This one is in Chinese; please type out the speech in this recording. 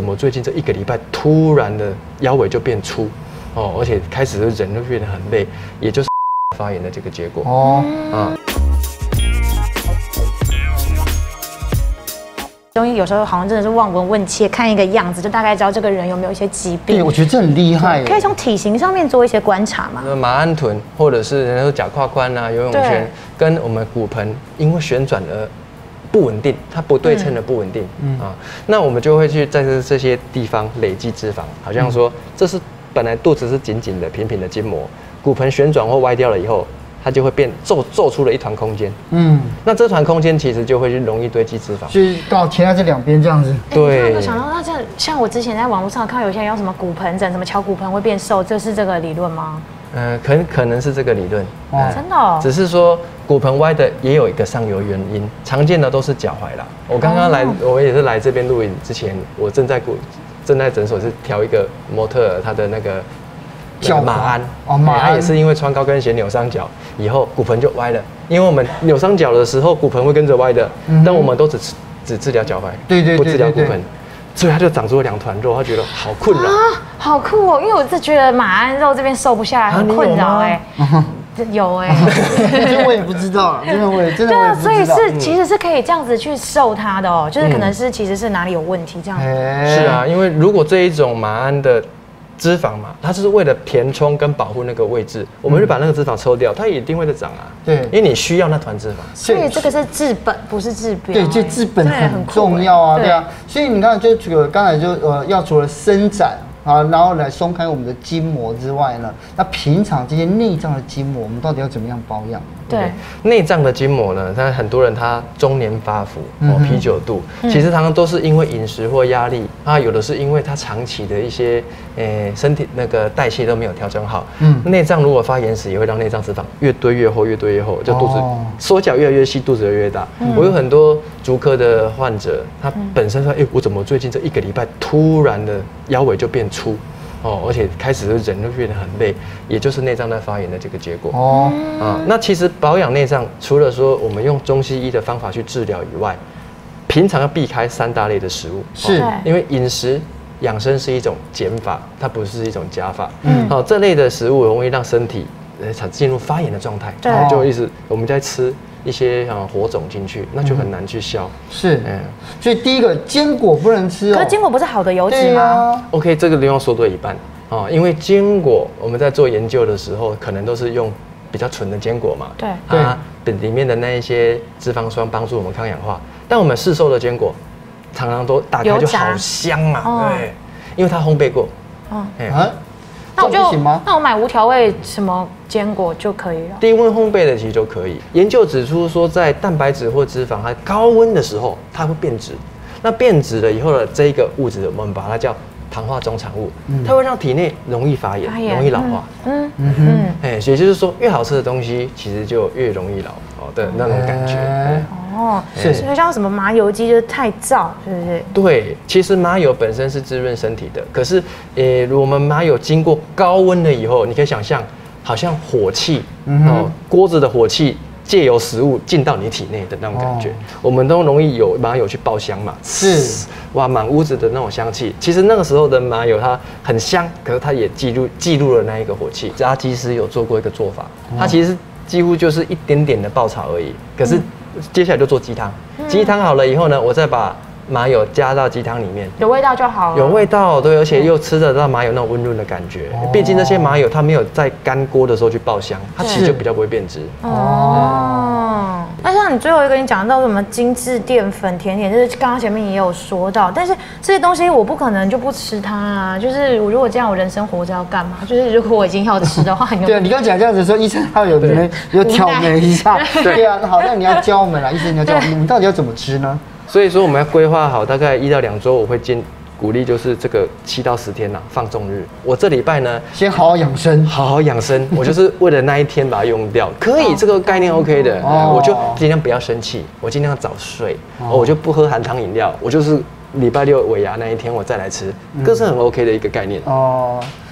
怎么最近这1个礼拜突然的腰围就变粗哦，而且开始人就变得很累，也就是发炎的这个结果哦啊。 中医有时候好像真的是望闻问切，看一个样子就大概知道这个人有没有一些疾病。 对，我觉得这很厉害。 可以从体型上面做一些观察吗？ 马鞍臀或者是人家说假胯宽啊、游泳圈，跟我们骨盆因为旋转而不稳定，它不对称的不稳定啊，那我们就会去在这些地方累积脂肪，好像说这是本来肚子是紧紧的、平平的筋膜，骨盆旋转或歪掉了以后。它就会变皱出了一团空间，那这团空间其实就会容易堆积脂肪， 所以刚好填在这两边这样子。 对，我想到那这像我之前在网络上看有些人用什么骨盆枕，什么敲骨盆会变瘦，这是这个理论吗？ 可能是这个理论， 真的哦。只是说骨盆歪的也有一个上游原因，常见的都是脚踝啦。我刚刚来，我也是来这边录影之前，我正在诊所是调一个模特他的那个。马鞍哦，他也是因为穿高跟鞋扭伤脚，以后骨盆就歪了。因为我们扭伤脚的时候，骨盆会跟着歪的，但我们都只治疗脚踝，对，不治疗骨盆，所以他就长出了2团肉，他觉得好困扰啊， 好酷哦！因为我是觉得马鞍肉这边瘦不下来，很困扰哎。有哎， 这我也不知道，真的我也不知道。对啊， 所以其实是可以这样子去瘦它的哦，就是可能是其实是哪里有问题这样。 是啊，因为如果这一种马鞍的脂肪嘛，它就是为了填充跟保护那个位置，我们就把那个脂肪抽掉，它也一定会再长啊。对，因为你需要那团脂肪。 所以这个是治本，不是治标。 对，这治本很重要啊，对啊。所以你看，就这个刚才就要除了伸展啊，然后来松开我们的筋膜之外呢，那平常这些内脏的筋膜，我们到底要怎么样保养？ 对， 内脏的筋膜呢，但很多人他中年发福啤酒肚，其实常常都是因为饮食或压力啊，有的是因为他长期的一些身体那个代谢都没有调整好，内脏如果发炎时，也会让内脏脂肪越堆越厚，越堆越厚，就肚子手脚越来越细，肚子越来越大。我有很多足科的患者，他本身说，我怎么最近这1个礼拜突然的腰围就变粗？哦，而且开始人就变得很累，也就是内脏在发炎的这个结果。哦，那其实保养内脏，除了说我们用中西医的方法去治疗以外，平常要避开3大类的食物，是因为饮食养生是一种减法，它不是一种加法。好，这类的食物容易让身体进入发炎的状态，就意思我们在吃一些火种进去，那就很难去消。是， 所以第一个坚果不能吃哦。 可是坚果不是好的油脂吗 ？OK， 这个地方说对一半哦，因为坚果我们在做研究的时候，可能都是用比较纯的坚果嘛，对，它里面的那一些脂肪酸帮助我们抗氧化，但我们市售的坚果常常都打开就好香啊，对，因为它烘焙过。 那我买无调味什么坚果就可以了。 低温烘焙的其实就可以。研究指出说，在蛋白质或脂肪它高温的时候，它会变质。那变质了以后的这一个物质，我们把它叫糖化中产物，它会让体内容易发炎，容易老化。也就是说，越好吃的东西，其实就越容易老的那种感觉。 所以像什么麻油鸡就是太燥，是不是？ 对，其实麻油本身是滋润身体的，可是我们麻油经过高温了以后，你可以想象，好像火气锅子的火气借由食物进到你体内的那种感觉，我们都容易有麻油去爆香嘛，是哇，满屋子的那种香气。其实那个时候的麻油它很香，可是它也记录了那一个火气。炸鸡师有做过一个做法，它其实几乎就是一点点的爆炒而已，可是接下来就做鸡汤，鸡汤好了以后呢，我再把麻油加到鸡汤里面， 有味道就好了。 有味道，对，而且又吃得到麻油那种温润的感觉。毕竟那些麻油它没有在干锅的时候去爆香，它其实就比较不会变质。 那像你最后一个你讲到什么精致淀粉、甜点，就是刚刚前面也有说到，但是这些东西我不可能就不吃它啊。就是我如果这样，我人生活着要干嘛？就是如果我已经要吃的话， 对，你刚讲这样子的时候，医生他有挑眉一下，对啊，好，那你要教我们了，医生你要教我们，你们到底要怎么吃呢？ 所以说我们要规划好，大概1到2周，我会鼓励就是这个7到10天放纵日。我这礼拜呢， 先好好养生， 好好养生。我就是为了那一天把它用掉，可以，这个概念 OK 的。我就尽量不要生气，我尽量早睡，我就不喝含糖饮料，我就是礼拜6尾牙那一天我再来吃，这是很 OK 的一个概念。